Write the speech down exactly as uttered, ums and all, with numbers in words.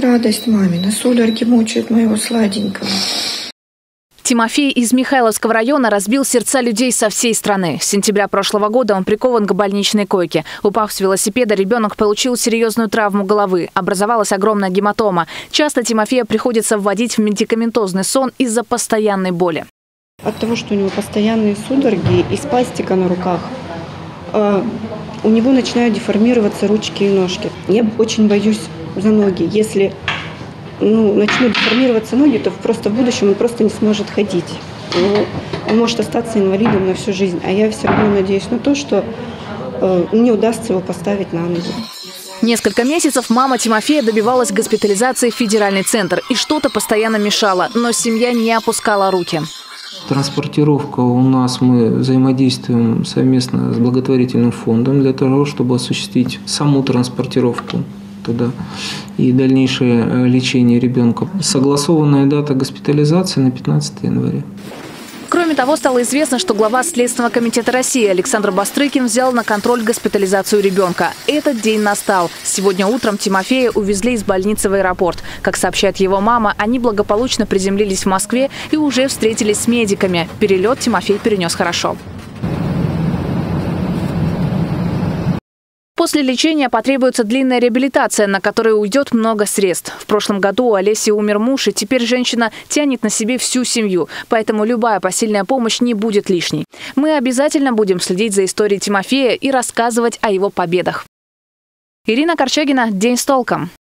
Радость мамина, судороги мучают моего сладенького. Тимофей из Михайловского района разбил сердца людей со всей страны. С сентября прошлого года он прикован к больничной койке. Упав с велосипеда, ребенок получил серьезную травму головы. Образовалась огромная гематома. Часто Тимофея приходится вводить в медикаментозный сон из-за постоянной боли. От того, что у него постоянные судороги и спастика на руках, э, у него начинают деформироваться ручки и ножки. Я очень боюсь за ноги. Если ну, начнут деформироваться ноги, то просто в будущем он просто не сможет ходить. Он, он может остаться инвалидом на всю жизнь. А я все равно надеюсь на то, что э, мне удастся его поставить на ноги. Несколько месяцев мама Тимофея добивалась госпитализации в федеральный центр. И что-то постоянно мешало, но семья не опускала руки. Транспортировка у нас, мы взаимодействуем совместно с благотворительным фондом для того, чтобы осуществить саму транспортировку туда и дальнейшее лечение ребенка. Согласованная дата госпитализации на пятнадцатое января. Кроме того, стало известно, что глава Следственного комитета России Александр Бастрыкин взял на контроль госпитализацию ребенка. Этот день настал. Сегодня утром Тимофея увезли из больницы в аэропорт. Как сообщает его мама, они благополучно приземлились в Москве и уже встретились с медиками. Перелет Тимофей перенес хорошо. После лечения потребуется длинная реабилитация, на которую уйдет много средств. В прошлом году у Олеси умер муж, и теперь женщина тянет на себе всю семью. Поэтому любая посильная помощь не будет лишней. Мы обязательно будем следить за историей Тимофея и рассказывать о его победах. Ирина Корчагина. День с толком.